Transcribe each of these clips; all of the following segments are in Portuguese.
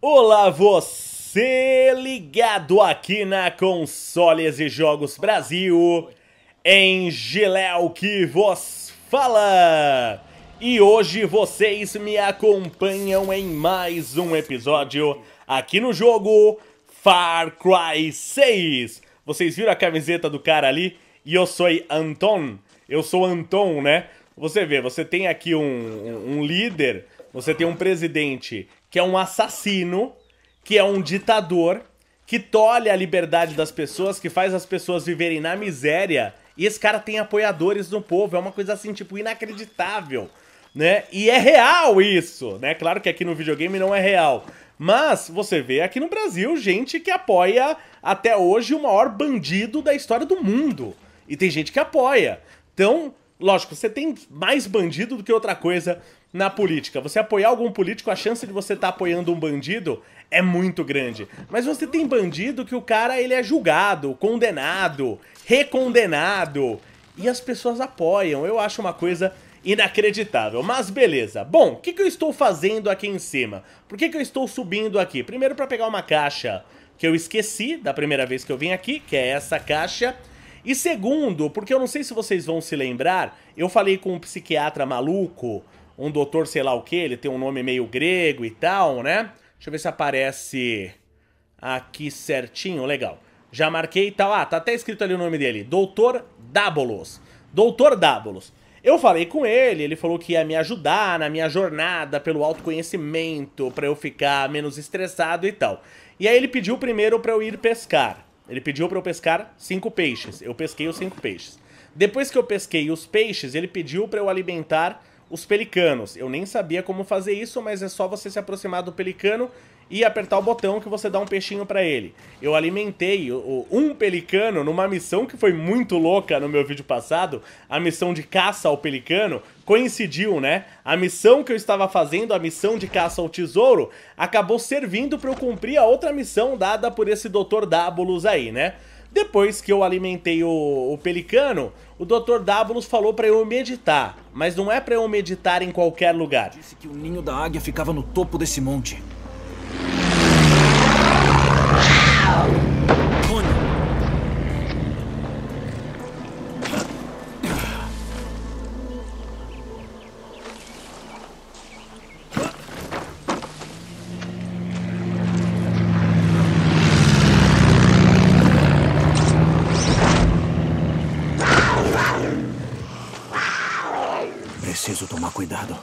Olá, você ligado aqui na Consoles e Jogos Brasil, em Giléu que vos fala. E hoje vocês me acompanham em mais um episódio aqui no jogo Far Cry 6. Vocês viram a camiseta do cara ali? E eu sou Anton. Eu sou Anton, né? Você vê, você tem aqui um líder, você tem um presidente que é um assassino, que é um ditador, que tolhe a liberdade das pessoas, que faz as pessoas viverem na miséria, e esse cara tem apoiadores no povo, é uma coisa assim, tipo, inacreditável, né? E é real isso, né? Claro que aqui no videogame não é real, mas você vê aqui no Brasil gente que apoia até hoje o maior bandido da história do mundo, e tem gente que apoia. Então, lógico, você tem mais bandido do que outra coisa na política. Você apoiar algum político, a chance de você estar apoiando um bandido é muito grande. Mas você tem bandido que o cara ele é julgado, condenado, recondenado, e as pessoas apoiam. Eu acho uma coisa inacreditável. Mas beleza. Bom, o que eu estou fazendo aqui em cima? Por que eu estou subindo aqui? Primeiro para pegar uma caixa que eu esqueci da primeira vez que eu vim aqui, que é essa caixa. E segundo, porque eu não sei se vocês vão se lembrar, eu falei com um psiquiatra maluco, um doutor sei lá o que, ele tem um nome meio grego e tal, né? Deixa eu ver se aparece aqui certinho, legal. Já marquei e tal, tá até escrito ali o nome dele, Doutor Dábulos. Doutor Dábulos. Eu falei com ele falou que ia me ajudar na minha jornada pelo autoconhecimento, pra eu ficar menos estressado e tal. E aí ele pediu primeiro pra eu ir pescar. Ele pediu pra eu pescar 5 peixes. Eu pesquei os 5 peixes. Depois que eu pesquei os peixes, ele pediu pra eu alimentar os pelicanos. Eu nem sabia como fazer isso, mas é só você se aproximar do pelicano e apertar o botão que você dá um peixinho pra ele. Eu alimentei um pelicano numa missão que foi muito louca no meu vídeo passado, a missão de caça ao pelicano. Coincidiu, né? A missão que eu estava fazendo, a missão de caça ao tesouro, acabou servindo pra eu cumprir a outra missão dada por esse Dr. Dábulos aí, né? Depois que eu alimentei o pelicano, o Dr. Dábulos falou pra eu meditar. Mas não é pra eu meditar em qualquer lugar. Disse que o ninho da águia ficava no topo desse monte. Preciso tomar cuidado.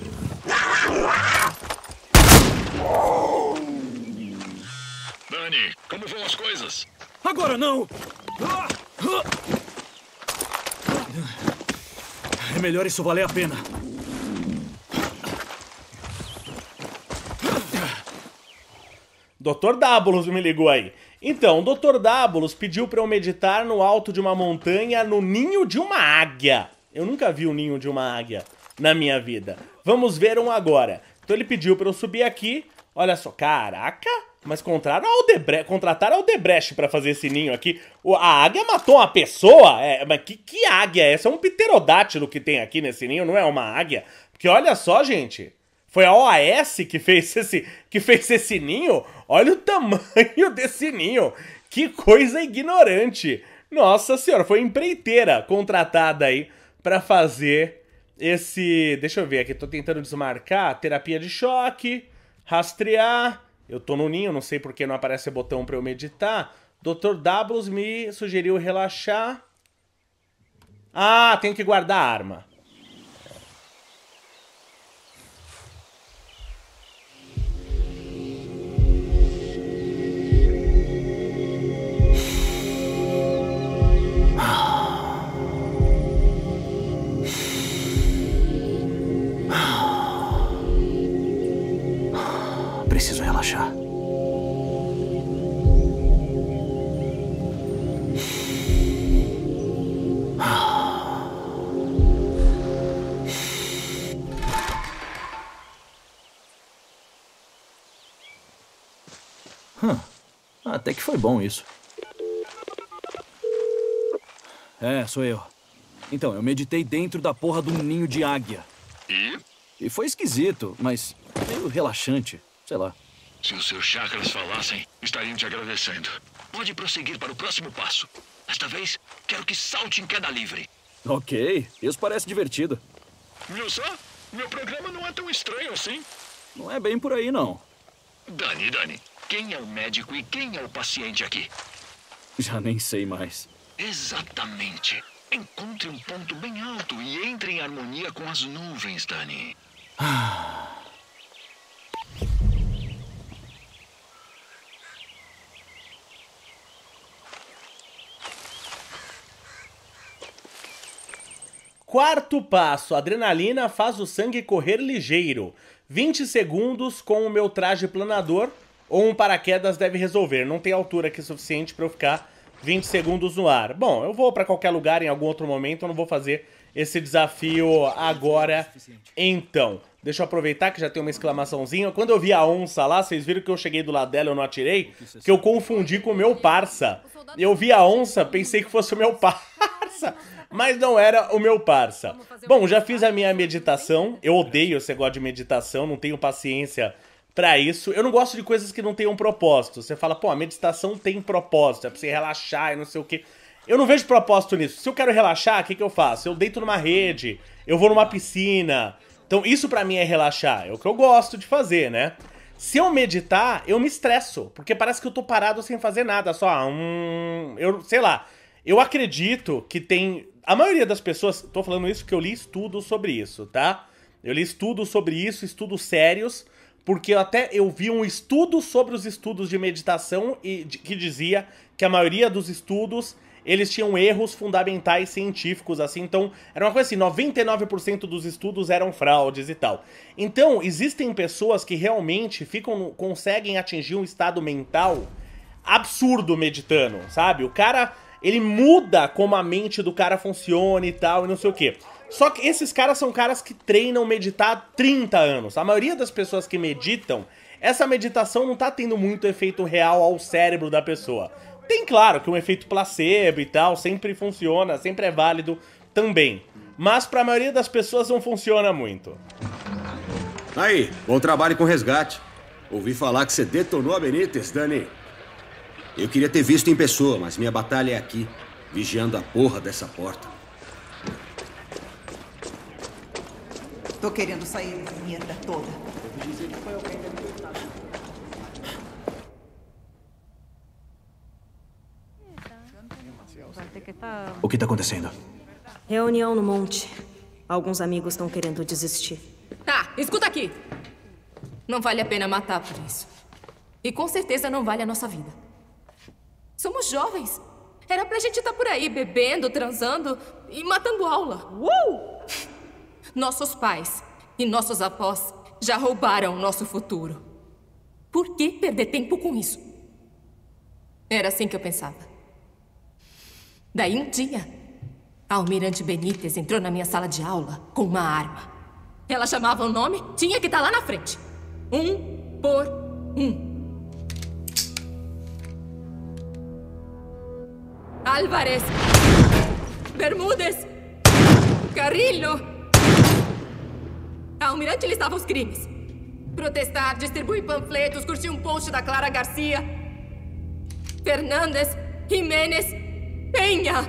Dani, como vão as coisas? Agora não! É melhor isso valer a pena. Dr. Dábulos me ligou aí. Então, o Dr. Dábulos pediu pra eu meditar no alto de uma montanha no ninho de uma águia. Eu nunca vi o ninho de uma águia na minha vida. Vamos ver um agora. Então ele pediu pra eu subir aqui. Olha só, caraca, mas contrataram a Aldebrecht pra fazer esse ninho aqui. A águia matou uma pessoa? Mas que águia é essa? É um pterodátilo que tem aqui nesse ninho, não é uma águia? Porque olha só, gente, foi a OAS que fez esse ninho? Olha o tamanho desse ninho. Que coisa ignorante. Nossa senhora, foi empreiteira contratada aí pra fazer esse... Deixa eu ver aqui, tô tentando desmarcar. Terapia de choque, rastrear. Eu tô no ninho, não sei porque não aparece botão pra eu meditar. Dr. Dábulos me sugeriu relaxar. Ah, tenho que guardar a arma. Preciso relaxar. Até que foi bom isso. É, sou eu. Então, eu meditei dentro da porra de um ninho de águia. E? E foi esquisito, mas meio relaxante. Sei lá. Se os seus chakras falassem, estariam te agradecendo. Pode prosseguir para o próximo passo. Desta vez, quero que salte em queda livre. Ok, isso parece divertido. Viu só? Meu programa não é tão estranho assim. Não é bem por aí, não. Dani, quem é o médico e quem é o paciente aqui? Já nem sei mais. Exatamente. Encontre um ponto bem alto e entre em harmonia com as nuvens, Dani. Quarto passo, adrenalina faz o sangue correr ligeiro. 20 segundos com o meu traje planador ou um paraquedas deve resolver. Não tem altura aqui suficiente para eu ficar 20 segundos no ar. Bom, eu vou para qualquer lugar em algum outro momento, eu não vou fazer esse desafio agora. Então, deixa eu aproveitar que já tem uma exclamaçãozinha. Quando eu vi a onça lá, vocês viram que eu cheguei do lado dela e eu não atirei? Que eu confundi com o meu parça. Eu vi a onça, pensei que fosse o meu parça. Mas não era o meu parça. Bom, já fiz a minha meditação. Eu odeio esse negócio de meditação, não tenho paciência pra isso. Eu não gosto de coisas que não tenham propósito. Você fala, pô, a meditação tem propósito, é pra você relaxar e não sei o quê. Eu não vejo propósito nisso. Se eu quero relaxar, o que eu faço? Eu deito numa rede, eu vou numa piscina. Então isso pra mim é relaxar, é o que eu gosto de fazer, né? Se eu meditar, eu me estresso, porque parece que eu tô parado sem fazer nada, só eu sei lá. Eu acredito que tem... A maioria das pessoas... Tô falando isso porque eu li estudos sobre isso, tá? Eu li estudos sobre isso, estudos sérios, porque eu vi um estudo sobre os estudos de meditação que dizia que a maioria dos estudos, eles tinham erros fundamentais científicos, assim. Então, era uma coisa assim, 99% dos estudos eram fraudes e tal. Então, existem pessoas que realmente conseguem atingir um estado mental absurdo meditando, sabe? O cara... Ele muda como a mente do cara funciona e tal, e não sei o quê. Só que esses caras são caras que treinam meditar há 30 anos. A maioria das pessoas que meditam, essa meditação não tá tendo muito efeito real ao cérebro da pessoa. Tem, claro, que um efeito placebo e tal, sempre funciona, sempre é válido também. Mas pra maioria das pessoas não funciona muito. Aí, bom trabalho com o resgate. Ouvi falar que você detonou a Benítez, Dani. Eu queria ter visto em pessoa, mas minha batalha é aqui, vigiando a porra dessa porta. Tô querendo sair dessa merda toda. O que tá acontecendo? Reunião no monte. Alguns amigos estão querendo desistir. Tá, escuta aqui. Não vale a pena matar por isso. E com certeza não vale a nossa vida. Somos jovens. Era pra gente estar por aí bebendo, transando e matando aula. Nossos pais e nossos avós já roubaram nosso futuro. Por que perder tempo com isso? Era assim que eu pensava. Daí um dia, a almirante Benítez entrou na minha sala de aula com uma arma. Ela chamava o nome, tinha que estar lá na frente. 1 por 1. Álvarez, Bermúdez, Carrillo. A almirante listava os crimes. Protestar, distribuir panfletos, curtir um post da Clara Garcia. Fernandes, Jiménez, Penha.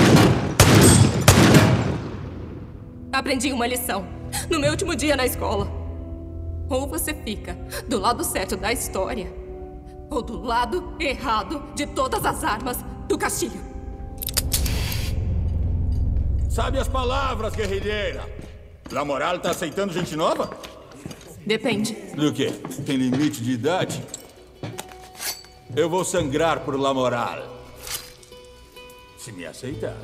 Aprendi uma lição no meu último dia na escola. Ou você fica do lado certo da história, ou do lado errado de todas as armas do Castilho. Sabe as palavras, guerrilheira? La Moral tá aceitando gente nova? Depende. Do quê? Tem limite de idade? Eu vou sangrar por La Moral. Se me aceitar.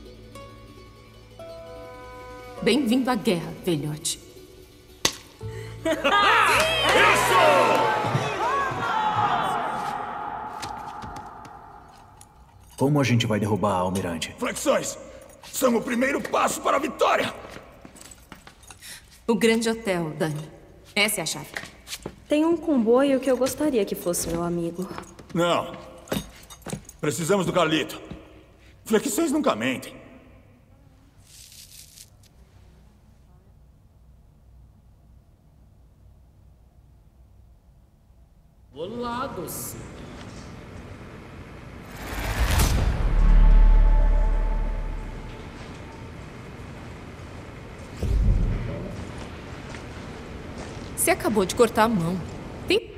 Bem-vindo à guerra, velhote. Como a gente vai derrubar a almirante? Flexões! São o primeiro passo para a vitória! O Grande Hotel, Dani. Essa é a chave. Tem um comboio que eu gostaria que fosse meu amigo. Não. Precisamos do Carlito. Flexões nunca mentem. Bolados. Você acabou de cortar a mão. Tem...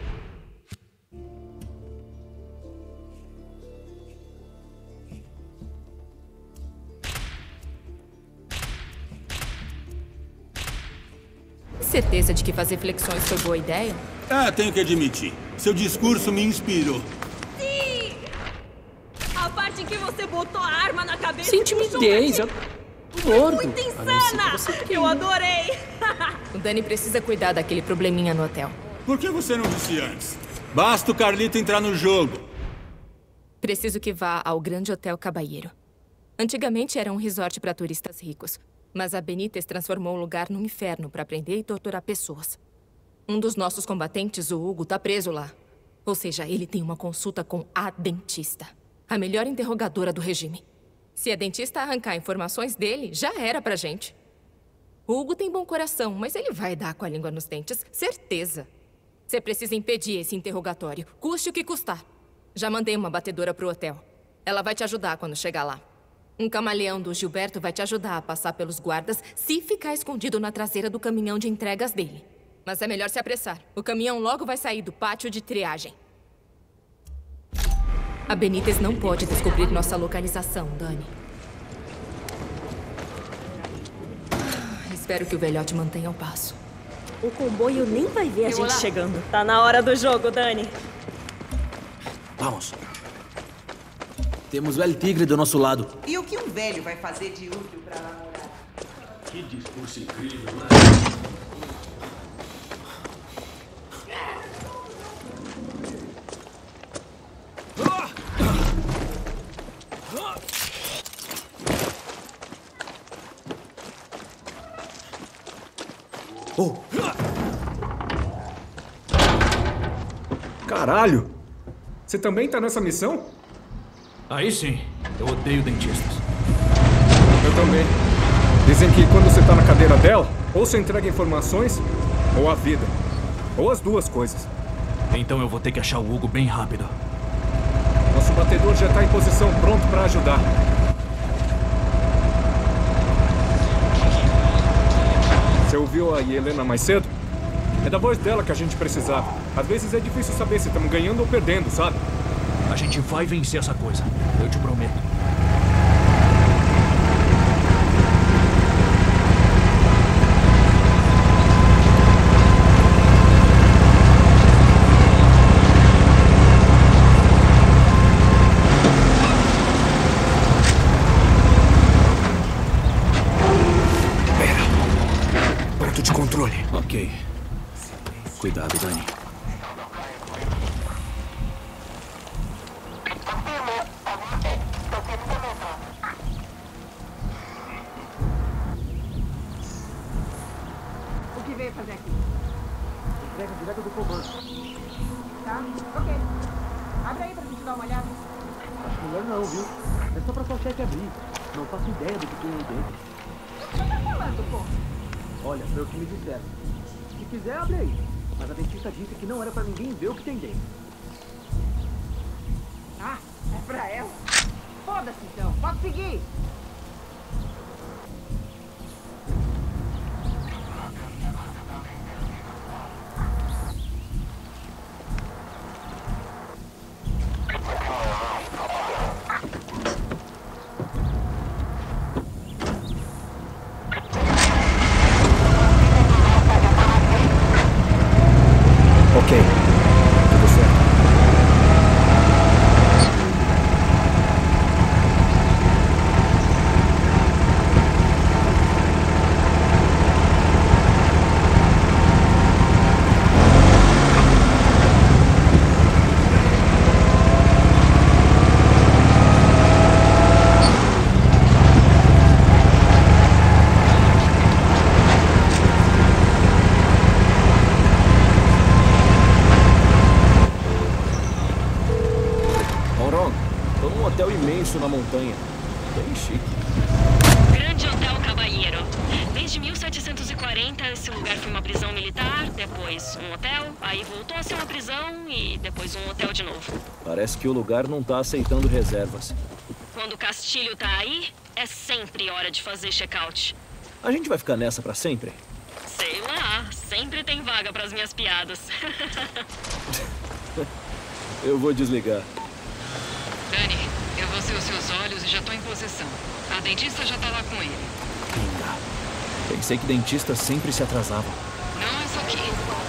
certeza de que fazer flexões foi boa ideia? Ah, tenho que admitir. Seu discurso me inspirou. Sim! A parte em que você botou a arma na cabeça... Sem timidez, eu tô morto. Muito insana! Eu adorei! O Danny precisa cuidar daquele probleminha no hotel. Por que você não disse antes? Basta o Carlito entrar no jogo. Preciso que vá ao Grande Hotel Caballero. Antigamente era um resort para turistas ricos, mas a Benítez transformou o lugar num inferno para prender e torturar pessoas. Um dos nossos combatentes, o Hugo, tá preso lá. Ou seja, ele tem uma consulta com a dentista. A melhor interrogadora do regime. Se a dentista arrancar informações dele, já era pra gente. O Hugo tem bom coração, mas ele vai dar com a língua nos dentes, certeza. Você precisa impedir esse interrogatório, custe o que custar. Já mandei uma batedora pro hotel. Ela vai te ajudar quando chegar lá. Um camaleão do Gilberto vai te ajudar a passar pelos guardas se ficar escondido na traseira do caminhão de entregas dele. Mas é melhor se apressar. O caminhão logo vai sair do pátio de triagem. A Benítez não pode descobrir nossa localização, Danny. Espero que o velhote mantenha o passo. O comboio nem vai ver a gente chegando. Tá na hora do jogo, Danny. Vamos. Temos o El Tigre do nosso lado. E o que um velho vai fazer de útil pra namorar? Que discurso incrível, né? Oh. Caralho! Você também tá nessa missão? Aí sim. Eu odeio dentistas. Eu também. Dizem que quando você tá na cadeira dela, ou você entrega informações, ou a vida. Ou as duas coisas. Então eu vou ter que achar o Hugo bem rápido. Nosso batedor já tá em posição, pronto pra ajudar. Você ouviu a Helena mais cedo? É da voz dela que a gente precisava. Às vezes é difícil saber se estamos ganhando ou perdendo, sabe? A gente vai vencer essa coisa. Eu te prometo. Ok. Cuidado, Danny. O que veio fazer aqui? Entrega direto do comando. Tá, ok. Abre aí pra gente dar uma olhada. Acho melhor não, viu? É só pra sua chefe abrir. Não faço ideia do que tem aí dentro. O que você tá falando, pô? Olha, foi o que me disseram. Se quiser, abre aí. Mas a dentista disse que não era pra ninguém ver o que tem dentro. Ah, é pra ela? Foda-se então, pode seguir. Ok. Tudo certo. Na montanha. Bem chique. Grande Hotel Caballero. Desde 1740, esse lugar foi uma prisão militar, depois um hotel, aí voltou a ser uma prisão e depois um hotel de novo. Parece que o lugar não tá aceitando reservas. Quando o Castilho tá aí, é sempre hora de fazer check-out. A gente vai ficar nessa pra sempre? Sei lá, sempre tem vaga pras minhas piadas. Eu vou desligar. Dani, eu vou ser os seus olhos e já tô em posição. A dentista já tá lá com ele. Ainda. Pensei que dentistas sempre se atrasavam. Não, isso aqui.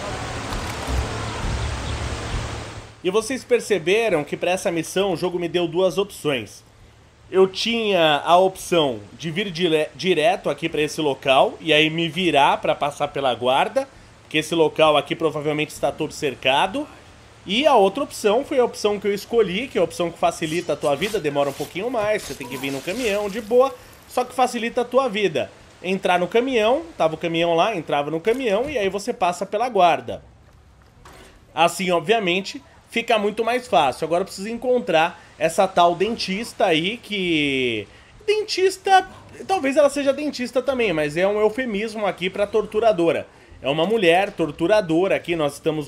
E vocês perceberam que para essa missão o jogo me deu duas opções. Eu tinha a opção de vir direto aqui para esse local e aí me virar para passar pela guarda, porque esse local aqui provavelmente está todo cercado. E a outra opção foi a opção que eu escolhi, que é a opção que facilita a tua vida, demora um pouquinho mais, você tem que vir no caminhão de boa, só que facilita a tua vida. Entrar no caminhão, tava o caminhão lá, entrava no caminhão e aí você passa pela guarda. Assim, obviamente, fica muito mais fácil. Agora eu preciso encontrar essa tal dentista aí que... Dentista, talvez ela seja dentista também, mas é um eufemismo aqui para torturadora. É uma mulher torturadora aqui, nós estamos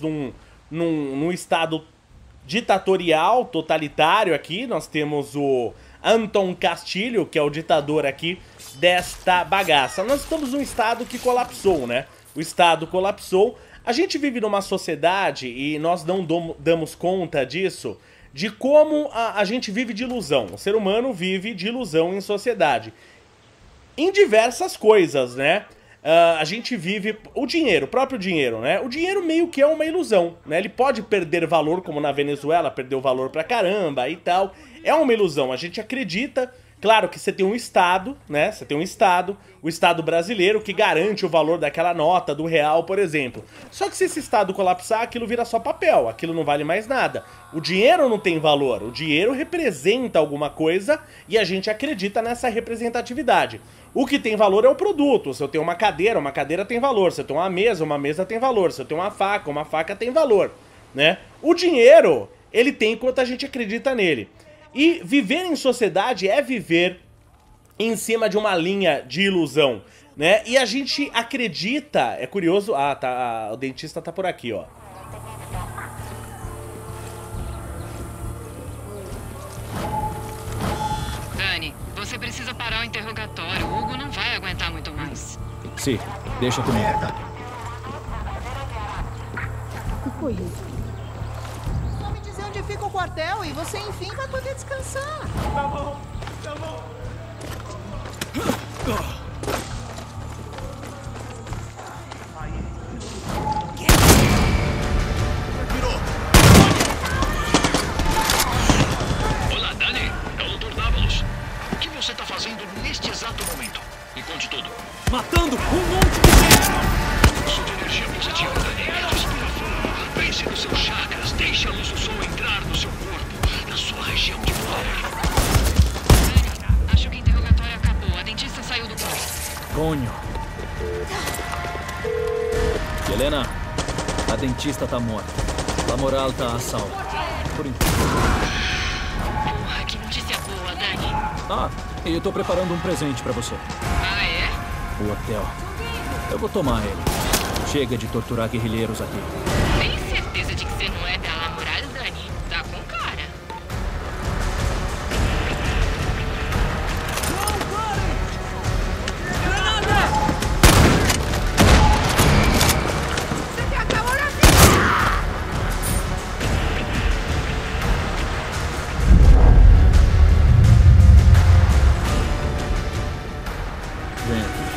num estado ditatorial, totalitário aqui. Nós temos o Anton Castilho, que é o ditador aqui desta bagaça. Nós estamos num estado que colapsou, né? O estado colapsou. A gente vive numa sociedade, e nós não damos conta disso, de como a gente vive de ilusão. O ser humano vive de ilusão em sociedade. Em diversas coisas, né? A gente vive... O dinheiro, o próprio dinheiro, né? O dinheiro meio que é uma ilusão, né? Ele pode perder valor, como na Venezuela, perdeu valor pra caramba e tal. É uma ilusão, a gente acredita... Claro que você tem um Estado, né? Você tem um Estado, o Estado brasileiro, que garante o valor daquela nota do real, por exemplo. Só que se esse Estado colapsar, aquilo vira só papel, aquilo não vale mais nada. O dinheiro não tem valor, o dinheiro representa alguma coisa e a gente acredita nessa representatividade. O que tem valor é o produto. Se eu tenho uma cadeira tem valor. Se eu tenho uma mesa tem valor. Se eu tenho uma faca tem valor, né? O dinheiro, ele tem enquanto a gente acredita nele. E viver em sociedade é viver em cima de uma linha de ilusão, né? E a gente acredita... É curioso... Ah, tá, o dentista tá por aqui, ó. Dani, você precisa parar o interrogatório. O Hugo não vai aguentar muito mais. Sim, deixa comigo. O que foi isso? Só me dizer onde fica o quartel e você, enfim, vai poder descansar. Tá bom, tá bom. Olá, Dani. É o Dr. Dávalos. O que você tá fazendo neste exato momento? Me conte tudo. Matando um monte de gente! Fluxo de energia positiva, Dani. Respira fundo. Pense nos seus chakras. Deixe a luz do sol entrar no seu corpo, na sua região de poder. Dani, acho que o interrogatório acabou. A dentista saiu do quarto. Conho. Helena, a dentista tá morta. A moral tá a salvo. Por enquanto. Porra, que notícia boa, Dani. Ah, e eu tô preparando um presente pra você. Ah, é? O hotel. Eu vou tomar ele. Chega de torturar guerrilheiros aqui. Tem certeza de que você não é da La Moral, Dani? Tá com cara. Você quer acabar assim? Vem aqui.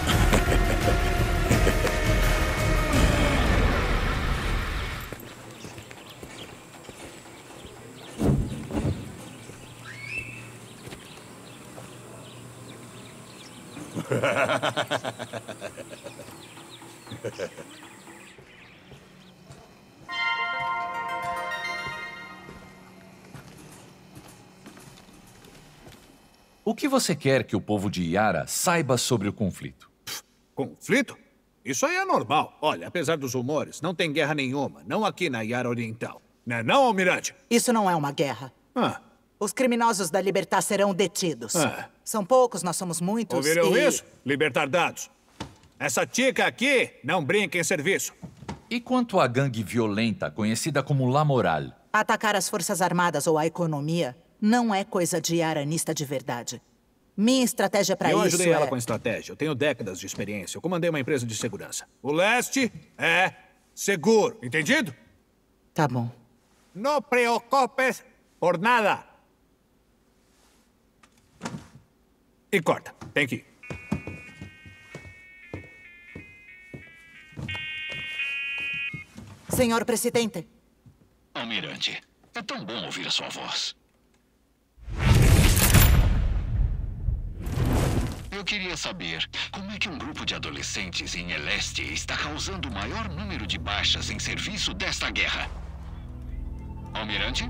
O que você quer que o povo de Yara saiba sobre o conflito? Conflito? Isso aí é normal. Olha, apesar dos rumores, não tem guerra nenhuma. Não aqui na Yara Oriental. Não, Almirante? Isso não é uma guerra. Ah. Os criminosos da Libertar serão detidos. Ah. São poucos, nós somos muitos. Ouviram isso? Libertar dados. Essa tica aqui não brinca em serviço. E quanto à gangue violenta, conhecida como La Moral? Atacar as forças armadas ou a economia não é coisa de yaranista de verdade. Minha estratégia para isso Eu ajudei ela com a estratégia. Eu tenho décadas de experiência. Eu comandei uma empresa de segurança. O leste é seguro. Entendido? Tá bom. Não preocupes por nada. E corta. Tem que ir. Senhor presidente. Almirante, é tão bom ouvir a sua voz. Eu queria saber como é que um grupo de adolescentes em El Este está causando o maior número de baixas em serviço desta guerra. Almirante?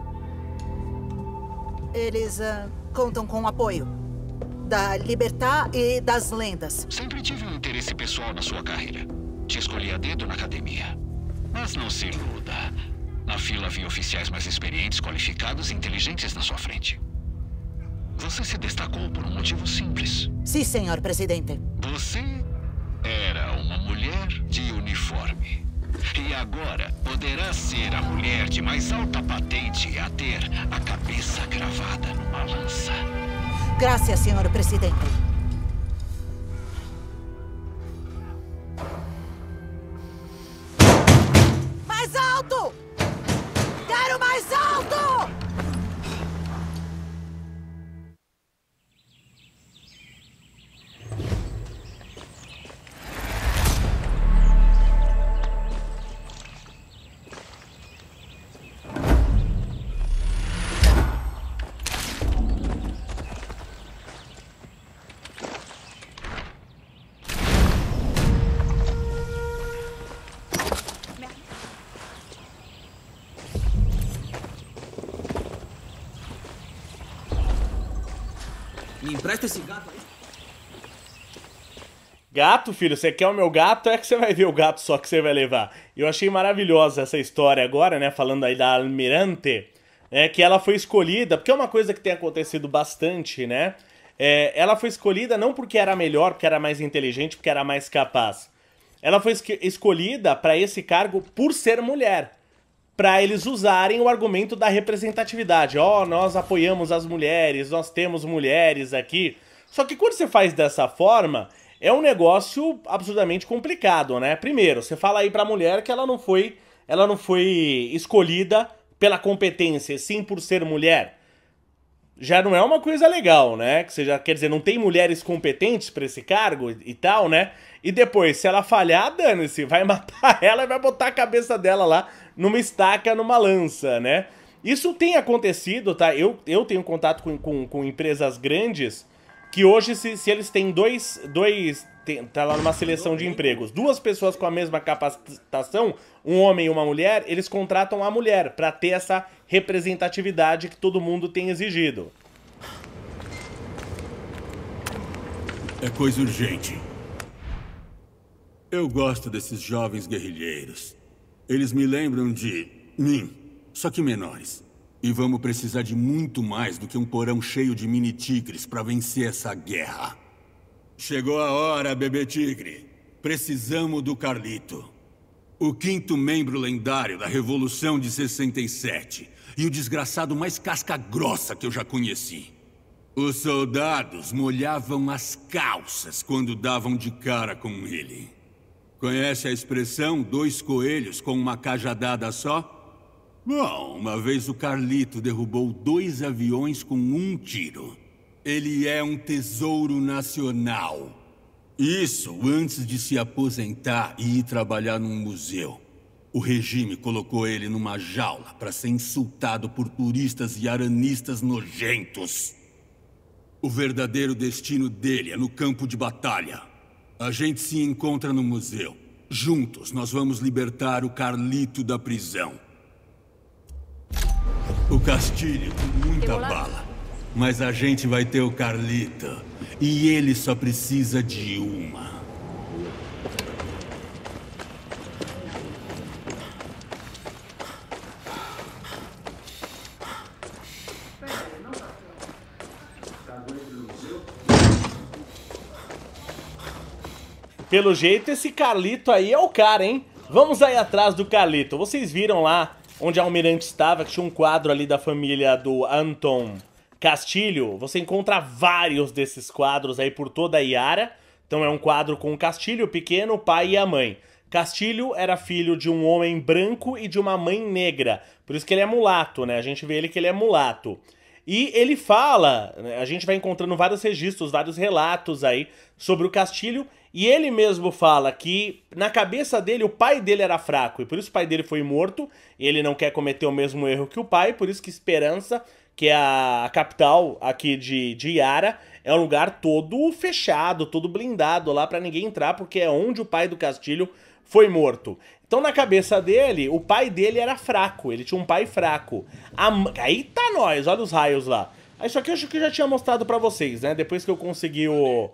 Eles contam com o apoio da Libertad e das lendas. Sempre tive um interesse pessoal na sua carreira. Te escolhi a dedo na academia. Mas não se iluda. Na fila havia oficiais mais experientes, qualificados e inteligentes na sua frente. Você se destacou por um motivo simples. Sim, senhor presidente. Você era uma mulher de uniforme. E agora poderá ser a mulher de mais alta patente a ter a cabeça cravada numa lança. Graças, senhor presidente. Mais alto! Quero mais alto! Me empresta esse gato aí. Gato, filho? Você quer o meu gato? É que você vai ver o gato só que você vai levar. Eu achei maravilhosa essa história agora, né? Falando aí da Almirante, né? Que ela foi escolhida, porque é uma coisa que tem acontecido bastante, né? Ela foi escolhida não porque era melhor, porque era mais inteligente, porque era mais capaz. Ela foi escolhida para esse cargo por ser mulher. Para eles usarem o argumento da representatividade. Ó, nós apoiamos as mulheres, nós temos mulheres aqui. Só que quando você faz dessa forma, é um negócio absurdamente complicado, né? Primeiro, você fala aí pra mulher que ela não foi escolhida pela competência, sim por ser mulher. Já não é uma coisa legal, né? Que você já, quer dizer, não tem mulheres competentes pra esse cargo e tal, né? E depois, se ela falhar, dane-se, vai matar ela e vai botar a cabeça dela lá numa estaca, numa lança, né? Isso tem acontecido, tá? Eu tenho contato com empresas grandes que hoje, se eles têm tá lá numa seleção de empregos, 2 pessoas com a mesma capacitação, um homem e uma mulher, eles contratam a mulher pra ter essa representatividade que todo mundo tem exigido. É coisa urgente. Eu gosto desses jovens guerrilheiros. Eles me lembram de mim, só que menores. E vamos precisar de muito mais do que um porão cheio de mini-tigres para vencer essa guerra. Chegou a hora, bebê tigre. Precisamos do Carlito. O 5º membro lendário da Revolução de 67. E o desgraçado mais casca-grossa que eu já conheci. Os soldados molhavam as calças quando davam de cara com ele. Conhece a expressão 2 coelhos com uma cajadada só? Bom, uma vez o Carlito derrubou 2 aviões com 1 tiro. Ele é um tesouro nacional. Isso antes de se aposentar e ir trabalhar num museu. O regime colocou ele numa jaula para ser insultado por turistas e aranistas nojentos. O verdadeiro destino dele é no campo de batalha. A gente se encontra no museu. Juntos nós vamos libertar o Carlito da prisão. O Castilho tem muita bala, mas a gente vai ter o Carlito. E ele só precisa de uma. Pelo jeito, esse Carlito aí é o cara, hein? Vamos aí atrás do Carlito. Vocês viram lá onde a Almirante estava, que tinha um quadro ali da família do Anton Castilho? Você encontra vários desses quadros aí por toda a Yara. Então é um quadro com o Castilho pequeno, o pai e a mãe. Castilho era filho de um homem branco e de uma mãe negra. Por isso que ele é mulato, né? A gente vê ele que ele é mulato. E ele fala, a gente vai encontrando vários registros, vários relatos aí sobre o Castilho, e ele mesmo fala que na cabeça dele o pai dele era fraco, e por isso o pai dele foi morto, e ele não quer cometer o mesmo erro que o pai, por isso que Esperança, que é a capital aqui de Yara, é um lugar todo fechado, todo blindado lá pra ninguém entrar, porque é onde o pai do Castilho foi morto. Então na cabeça dele, o pai dele era fraco, ele tinha um pai fraco. Aí tá nós, olha os raios lá. Isso aqui eu acho que eu já tinha mostrado pra vocês, né? Depois que eu consegui o...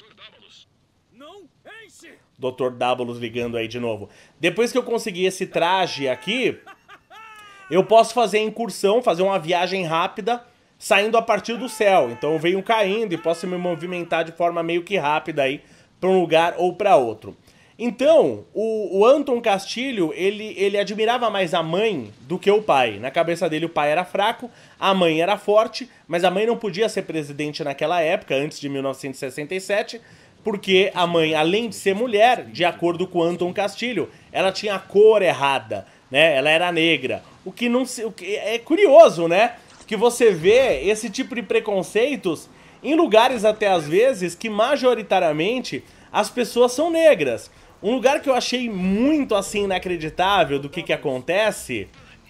Dr. Dábulos ligando aí de novo. Depois que eu consegui esse traje aqui, eu posso fazer a incursão, fazer uma viagem rápida, saindo a partir do céu. Então eu venho caindo e posso me movimentar de forma meio que rápida aí, pra um lugar ou pra outro. Então, o Anton Castilho, ele admirava mais a mãe do que o pai. Na cabeça dele o pai era fraco, a mãe era forte, mas a mãe não podia ser presidente naquela época, antes de 1967, porque a mãe, além de ser mulher, de acordo com Anton Castilho, ela tinha a cor errada, né? Ela era negra. O que é curioso, né? Que você vê esse tipo de preconceitos em lugares até às vezes que majoritariamente as pessoas são negras. Um lugar que eu achei muito, assim, inacreditável do que acontece...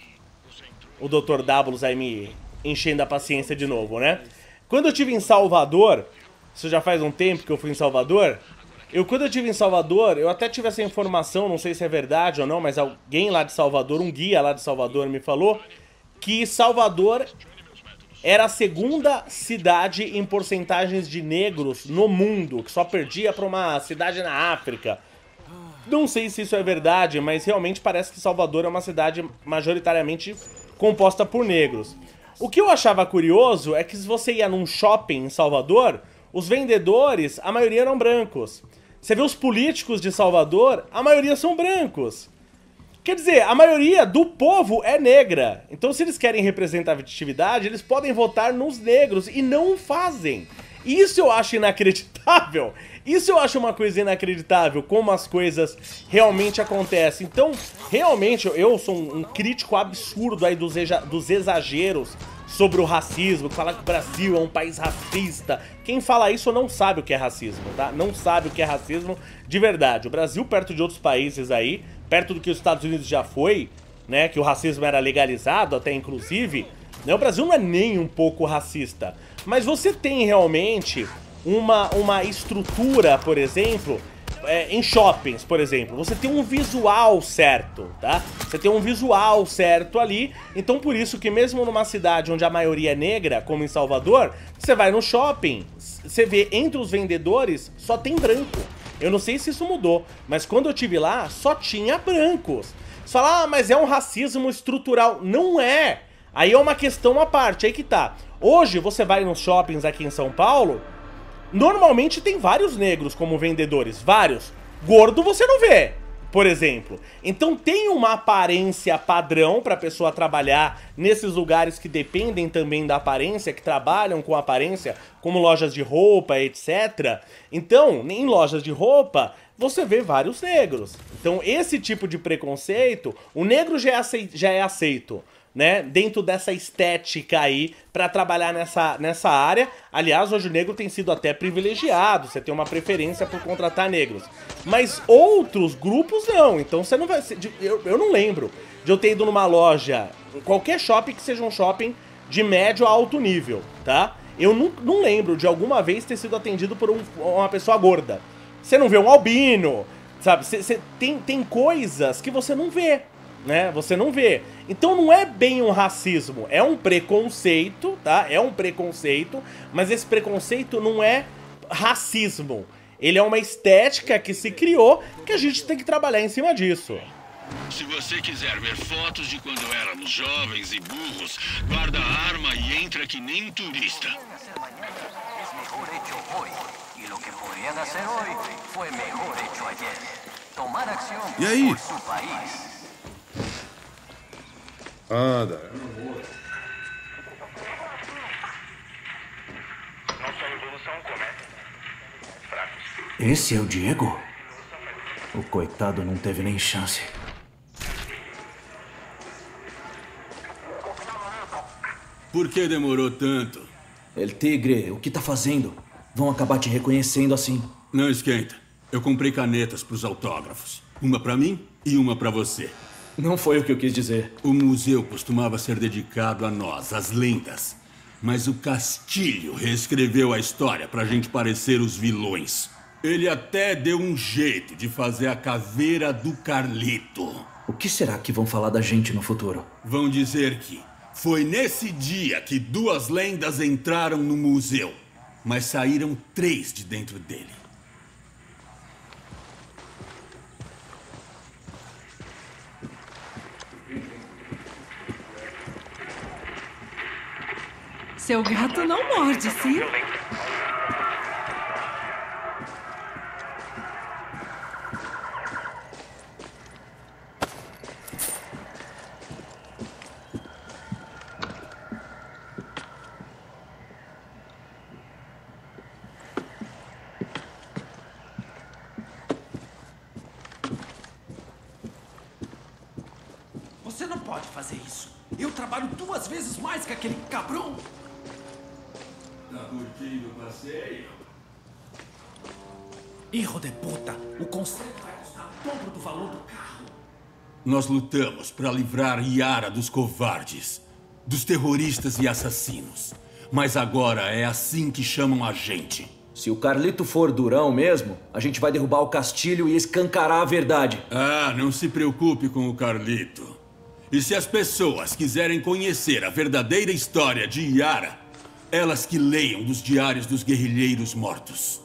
O Dr. Dábulos aí me enchendo a paciência de novo, né? Quando eu estive em Salvador, isso já faz um tempo que eu fui em Salvador, quando eu estive em Salvador, eu até tive essa informação, não sei se é verdade ou não, mas alguém lá de Salvador, um guia lá de Salvador me falou que Salvador era a segunda cidade em porcentagens de negros no mundo, que só perdia para uma cidade na África. Não sei se isso é verdade, mas realmente parece que Salvador é uma cidade majoritariamente composta por negros. O que eu achava curioso é que se você ia num shopping em Salvador, os vendedores, a maioria eram brancos. Você vê os políticos de Salvador, a maioria são brancos. Quer dizer, a maioria do povo é negra. Então se eles querem representatividade, eles podem votar nos negros e não o fazem. Isso eu acho inacreditável. Isso eu acho uma coisa inacreditável, como as coisas realmente acontecem. Então, realmente, eu sou um crítico absurdo aí dos exageros sobre o racismo, que fala que o Brasil é um país racista. Quem fala isso não sabe o que é racismo, tá? Não sabe o que é racismo de verdade. O Brasil, perto de outros países aí, perto do que os Estados Unidos já foi, né, que o racismo era legalizado até inclusive, né, o Brasil não é nem um pouco racista. Mas você tem realmente uma estrutura, por exemplo, em shoppings, por exemplo, você tem um visual certo, tá? Você tem um visual certo ali, então por isso que mesmo numa cidade onde a maioria é negra, como em Salvador, você vai no shopping, você vê entre os vendedores só tem branco. Eu não sei se isso mudou, mas quando eu estive lá, só tinha brancos. Você fala, ah, mas é um racismo estrutural. Não é! Aí é uma questão à parte, aí que tá. Hoje você vai nos shoppings aqui em São Paulo, normalmente tem vários negros como vendedores, vários. Gordo você não vê, por exemplo. Então tem uma aparência padrão para a pessoa trabalhar nesses lugares que dependem também da aparência, que trabalham com aparência, como lojas de roupa, etc. Então, em lojas de roupa, você vê vários negros. Então esse tipo de preconceito, o negro já é aceito, né, dentro dessa estética aí pra trabalhar nessa área. Aliás, hoje o negro tem sido até privilegiado, você tem uma preferência por contratar negros. Mas outros grupos não, então você não vai... Eu não lembro de eu ter ido numa loja, qualquer shopping que seja um shopping de médio a alto nível, tá? Eu não lembro de alguma vez ter sido atendido por uma pessoa gorda. Você não vê um albino, sabe? Tem coisas que você não vê, né? Você não vê. Então não é bem um racismo, é um preconceito, tá? É um preconceito, mas esse preconceito não é racismo. Ele é uma estética que se criou, que a gente tem que trabalhar em cima disso. Se você quiser ver fotos de quando éramos jovens e burros, guarda a arma e entra que nem um turista. E aí? Anda. Esse é o Diego? O coitado não teve nem chance. Por que demorou tanto? El Tigre, o que tá fazendo? Vão acabar te reconhecendo assim. Não esquenta. Eu comprei canetas pros autógrafos. Uma pra mim e uma pra você. Não foi o que eu quis dizer. O museu costumava ser dedicado a nós, as lendas. Mas o Castilho reescreveu a história pra gente parecer os vilões. Ele até deu um jeito de fazer a caveira do Carlito. O que será que vão falar da gente no futuro? Vão dizer que foi nesse dia que 2 lendas entraram no museu, mas saíram 3 de dentro dele. Seu gato não morde, sim? Você não pode fazer isso. Eu trabalho 2 vezes mais que aquele cabrão. Tá curtindo o passeio? Hijo de puta, o conserto vai custar o dobro do valor do carro. Nós lutamos para livrar Yara dos covardes, dos terroristas e assassinos. Mas agora é assim que chamam a gente. Se o Carlito for durão mesmo, a gente vai derrubar o Castilho e escancarar a verdade. Ah, não se preocupe com o Carlito. E se as pessoas quiserem conhecer a verdadeira história de Yara, elas que leiam dos diários dos guerrilheiros mortos.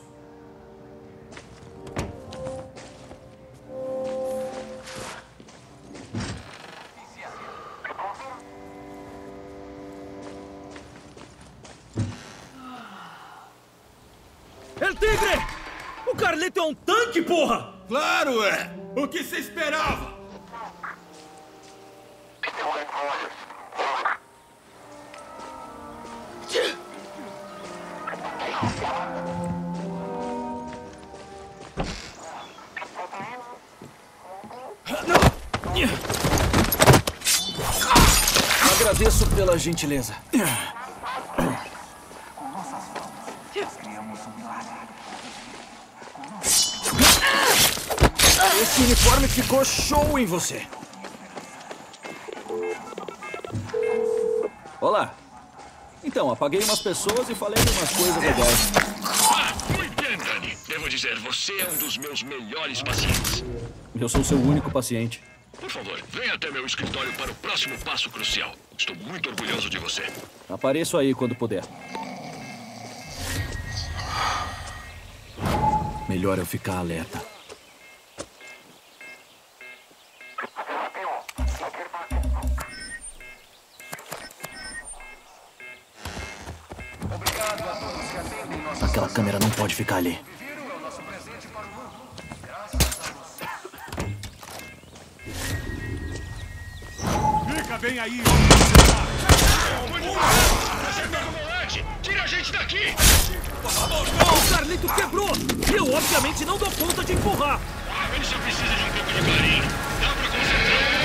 El Tigre! O Carlito é um tanque, porra! Claro é! O que você esperava? Agradeço pela gentileza. Esse uniforme ficou show em você. Olá. Então, apaguei umas pessoas e falei umas coisas legais. Muito bem, Dani. Devo dizer, você é um dos meus melhores pacientes. Eu sou seu único paciente. Por favor, venha até meu escritório para o próximo passo crucial. Estou muito orgulhoso de você. Apareço aí quando puder. Melhor eu ficar alerta. Aquela câmera não pode ficar ali. Fica bem aí, tira a gente daqui! O Carlito quebrou! E eu, obviamente, não dou conta de empurrar! Ele só precisa de um pouco de carinho. Dá pra consertar.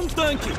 tanque!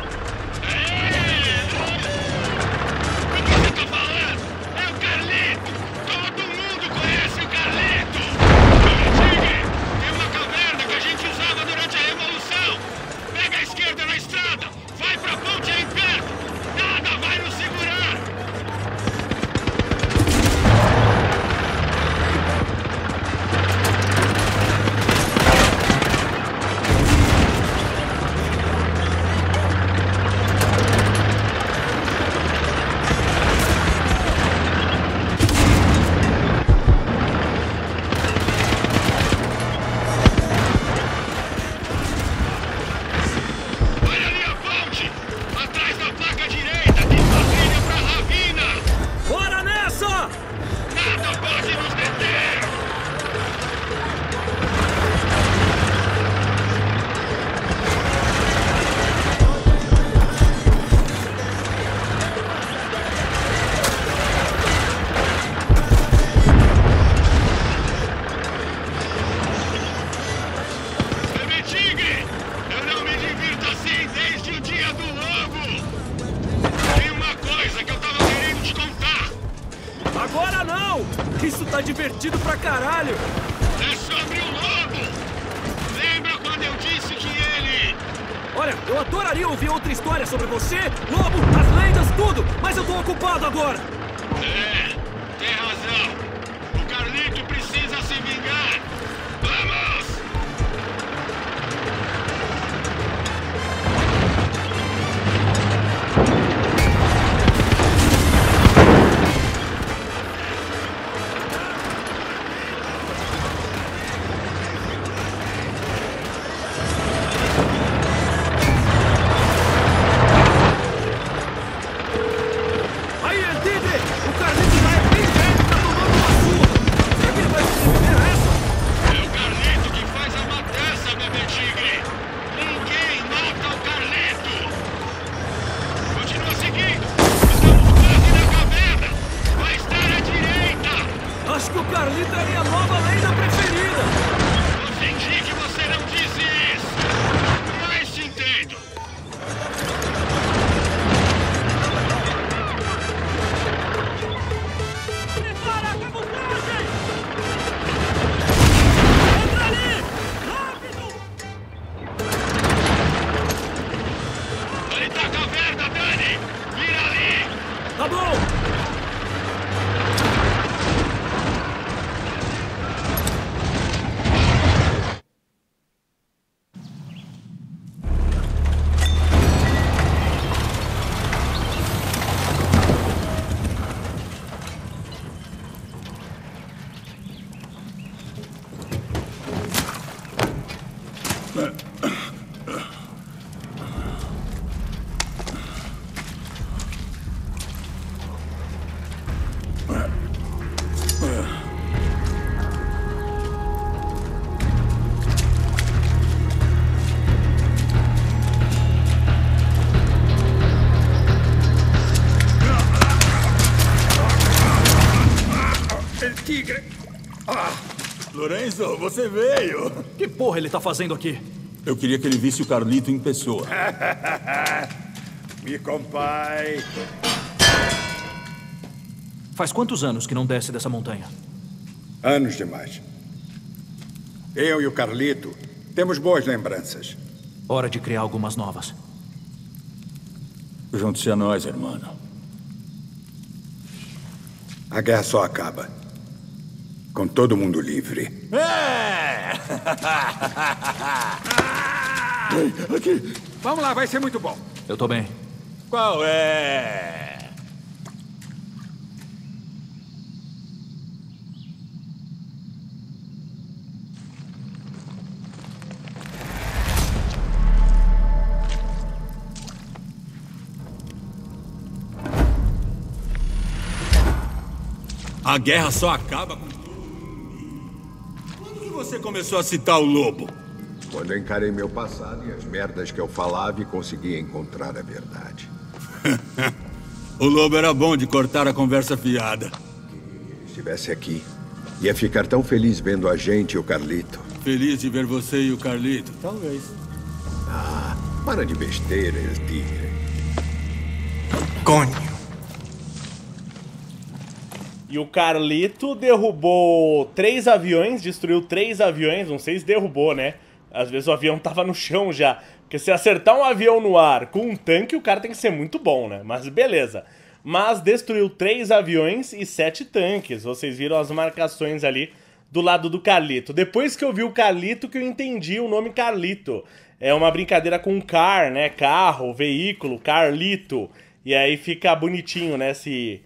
Isso tá divertido pra caralho! É sobre o lobo! Lembra quando eu disse que ele... Olha, eu adoraria ouvir outra história sobre você, lobo, as lendas, tudo! Mas eu tô ocupado agora! É, tem razão. O Carlito precisa se vingar. Vamos! Lorenzo, você veio! Que porra ele tá fazendo aqui? Eu queria que ele visse o Carlito em pessoa. Me compai. Faz quantos anos que não desce dessa montanha? Anos demais. Eu e o Carlito temos boas lembranças. Hora de criar algumas novas. Junte-se a nós, irmão. A guerra só acaba com todo mundo livre. É! Aqui. Vamos lá, vai ser muito bom. Eu tô bem. Qual é? A guerra só acaba com... Quando que você começou a citar o lobo? Quando eu encarei meu passado e as merdas que eu falava e consegui encontrar a verdade. O lobo era bom de cortar a conversa fiada. Se ele estivesse aqui, ia ficar tão feliz vendo a gente e o Carlito. Feliz de ver você e o Carlito? Talvez. Ah, Para de besteira, El Tigre. Conho. E o Carlito derrubou 3 aviões, destruiu 3 aviões, não sei se derrubou, né? Às vezes o avião tava no chão já. Porque se acertar um avião no ar com um tanque, o cara tem que ser muito bom, né? Mas beleza. Mas destruiu 3 aviões e 7 tanques. Vocês viram as marcações ali do lado do Carlito. Depois que eu vi o Carlito que eu entendi o nome Carlito. É uma brincadeira com car, né? Carro, veículo, Carlito. E aí fica bonitinho, né? Esse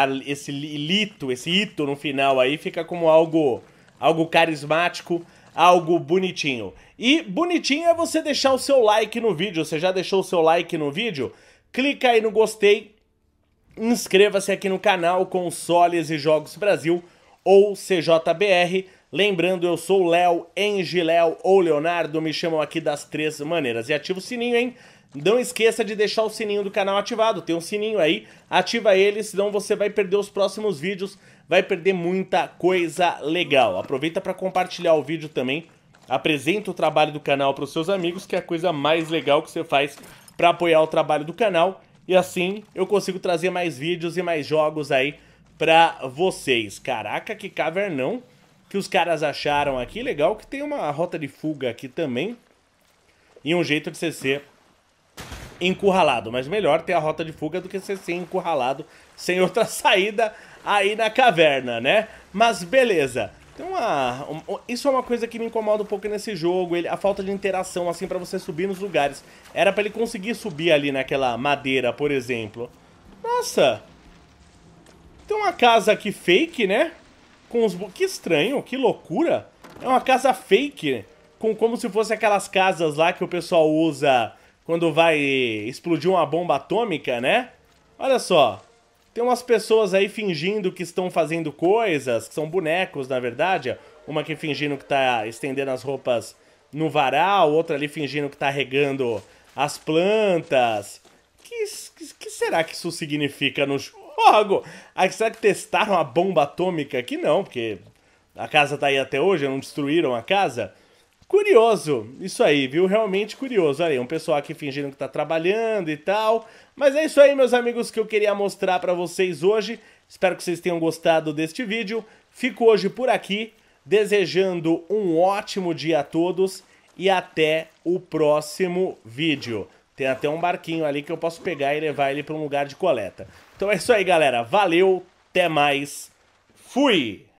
ito no final aí fica como algo carismático, algo bonitinho. E bonitinho é você deixar o seu like no vídeo. Você já deixou o seu like no vídeo? Clica aí no gostei, inscreva-se aqui no canal Consoles e Jogos Brasil ou CJBR. Lembrando, eu sou o Léo, Engiléo ou Leonardo, me chamam aqui das 3 maneiras. E ativa o sininho, hein? Não esqueça de deixar o sininho do canal ativado, tem um sininho aí, ativa ele, senão você vai perder os próximos vídeos, vai perder muita coisa legal. Aproveita para compartilhar o vídeo também, apresenta o trabalho do canal para os seus amigos, que é a coisa mais legal que você faz para apoiar o trabalho do canal, e assim eu consigo trazer mais vídeos e mais jogos aí para vocês. Caraca, que cavernão que os caras acharam aqui, legal que tem uma rota de fuga aqui também, e um jeito de você ser encurralado, mas melhor ter a rota de fuga do que você ser encurralado sem outra saída aí na caverna, né? Mas beleza. Então, isso é uma coisa que me incomoda um pouco nesse jogo, a falta de interação, assim, pra você subir nos lugares. Era pra ele conseguir subir ali naquela madeira, por exemplo. Nossa! Tem uma casa aqui fake, né? Com os... Que estranho, que loucura! É uma casa fake, como se fosse aquelas casas lá que o pessoal usa quando vai explodir uma bomba atômica, né? Olha só, tem umas pessoas aí fingindo que estão fazendo coisas, que são bonecos, na verdade. Uma aqui fingindo que tá estendendo as roupas no varal, outra ali fingindo que tá regando as plantas. Que será que isso significa no jogo? Será que testaram a bomba atômica aqui? Não, porque a casa tá aí até hoje, não destruíram a casa. Curioso, isso aí, viu? Realmente curioso. Olha aí, um pessoal aqui fingindo que tá trabalhando e tal. Mas é isso aí, meus amigos, que eu queria mostrar pra vocês hoje. Espero que vocês tenham gostado deste vídeo. Fico hoje por aqui, desejando um ótimo dia a todos e até o próximo vídeo. Tem até um barquinho ali que eu posso pegar e levar ele pra um lugar de coleta. Então é isso aí, galera. Valeu, até mais. Fui!